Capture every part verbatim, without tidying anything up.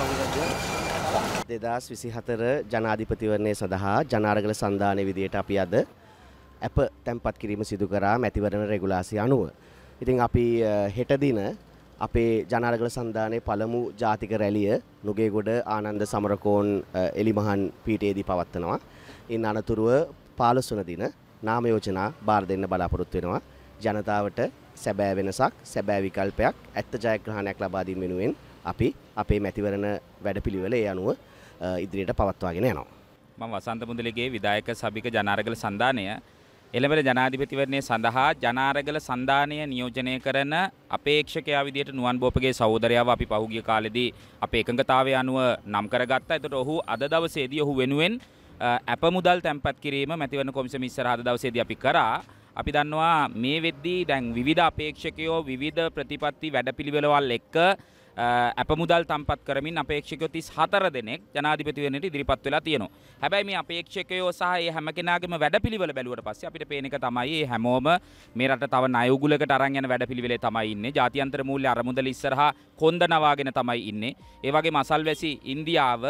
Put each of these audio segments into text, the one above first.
දෙදාස් විසිහතර ජනාධිපතිවරණය සඳහා ජනාරගල සන්ධානයේ විදියට අපි අද අප තැන්පත් කිරීම සිදු කරා මැතිවරණ රෙගුලාසිය අනුව. ඉතින් අපි හෙට දින අපේ ජනාරගල සන්ධානයේ පළමු ජාතික රැළිය නුගේගොඩ ආනන්ද සමරකෝන් එලිමහන් පීඨයේදී පවත්වනවා. ඉන් අනතුරුව පහළොස් වන දින නාම යෝජනා බාර දෙන්න බලාපොරොත්තු වෙනවා. ජනතාවට සැබෑ වෙනසක්, සැබෑ විකල්පයක්, ඇත්ත ජයග්‍රහණයක් ලබා දීම වෙනුවෙන් අපි අපේ මැතිවරණ වැඩපිළිවෙල ඒ අනුව ඉදිරියට පවත්වාගෙන යනවා. මම වසන්ත මුදලිගේ විධායක සභික ජනාරගල සන්ධානය එළඹෙන ජනාධිපතිවරණය සඳහා ජනාරගල සන්ධානය නියෝජනය කරන අපේක්ෂකයා විදියට නුවන් බෝපගේ සහෝදරයාව අපි පහුගිය කාලෙදී අපේ එකඟතාවය අනුව නම් කරගත්තා. ඒතකොට ඔහු අද දවසේදී ඔහු වෙනුවෙන් අප මුදල් තැන්පත් කිරීම මැතිවරණ කොමිසම ඉස්සරහ අද දවසේදී අපි කරා. අපි දන්නවා මේ වෙද්දී දැන් විවිධ අපේක්ෂකයෝ විවිධ ප්‍රතිපත්ති වැඩපිළිවෙළවල් එක්ක අප මුදල් තම්පත් කරමින් අපේක්ෂකයෝ තිස් හතර දෙනෙක් ජනාධිපතිවරණයට ඉදිරිපත් වෙලා තියෙනවා. හැබැයි මේ අපේක්ෂකයෝ සහ ඒ හැම කෙනාගේම වැඩපිළිවෙල බැලුවට පස්සේ අපිට පේන එක තමයි මේ හැමෝම මේ රට තව ණය උගුලකට අරන් යන වැඩපිළිවෙලේ තමයි ඉන්නේ. ජාත්‍යන්තර මූල්‍ය අරමුදල ඉස්සරහා කොන්ද නවාගෙන තමයි ඉන්නේ. ඒ වගේම අසල්වැසි ඉන්දියාව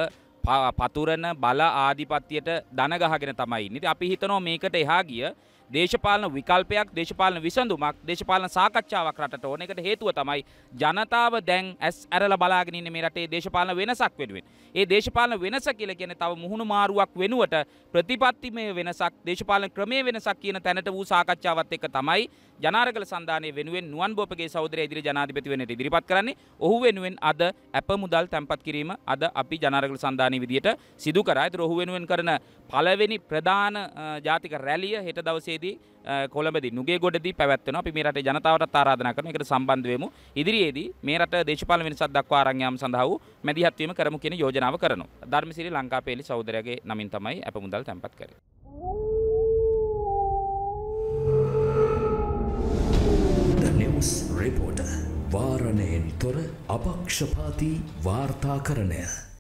පතුරන බල ආධිපත්‍යයට දන ගහගෙන තමයි ඉන්නේ. ඉතින් අපි හිතනවා මේකට එහා ගිය දේශපාලන විකල්පයක්, දේශපාලන විසඳුමක්, දේශපාලන සාකච්ඡාවක් රටට ඕන. ඒකට හේතුව තමයි ජනතාව දැන් ඇස් ඇරලා බලාගෙන ඉන්නේ මේ රටේ දේශපාලන වෙනසක් වෙනුවෙන්. ඒ දේශපාලන වෙනස කියලා කියන්නේ තව මුහුණු මාරුවක් වෙනුවට ප්‍රතිපත්තිමය වෙනසක්, දේශපාලන ක්‍රමයේ වෙනසක් කියන තැනට වූ සාකච්ඡාවත් එක්ක තමයි ජනාරගල සන්ධානයේ වෙනුවෙන් නුවන් බෝපගේ සහෝදරයා ඉදිරි ජනාධිපතිවරණයට ඉදිරිපත් කරන්නේ. ඔහු වෙනුවෙන් අද අප මුදල් තැන්පත් කිරීම අද අපි ජනාරගල සන්ධානයේ විදියට සිදු කරා. ඒතර ඔහු වෙනුවෙන් කරන පළවෙනි ප්‍රධාන ජාතික රැළිය හෙට දවසේ කොළඹදී නුගේගොඩදී පැවැත්වෙනවා. අපි මේ රටේ ජනතාවටත් ආරාධනා කරනවා ඒකට සම්බන්ධ වෙමු. ඉදිරියේදී මේ රට දේශපාලන වෙනසක් දක්වා අරන් යාම සඳහා වූ මැදිහත් වීම කරමු කියන යෝජනාව කරනවා. ධර්මසිරි ලංකාපේලි සහෝදරයාගේ නමින් තමයි අප මුදල් තැන්පත් කරේ. The News Reporter වාරණයෙන් තොර අපක්ෂපාතී වාර්තාකරණය.